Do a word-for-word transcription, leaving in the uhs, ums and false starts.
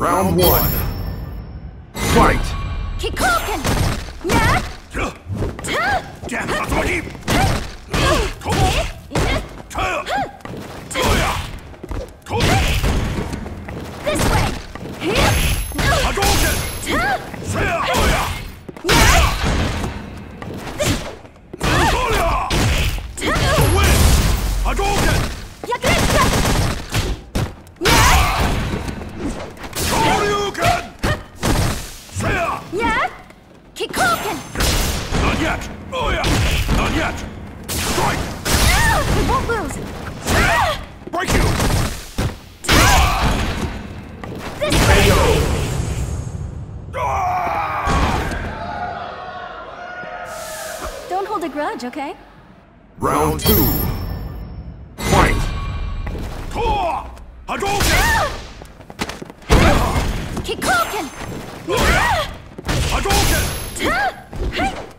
Round one. Fight! Kikoken! Yeah! This way! Hadouken! Win! Hadouken! Shoryuken! Seiya! Yeah! Kikoken! Not yet! Oh yeah! Not yet! Strike! We won't lose! Break you! This way! Don't hold a grudge, okay? Round two. Fight! Tor! Hadouken! Kikoken! Hadouken! Hey!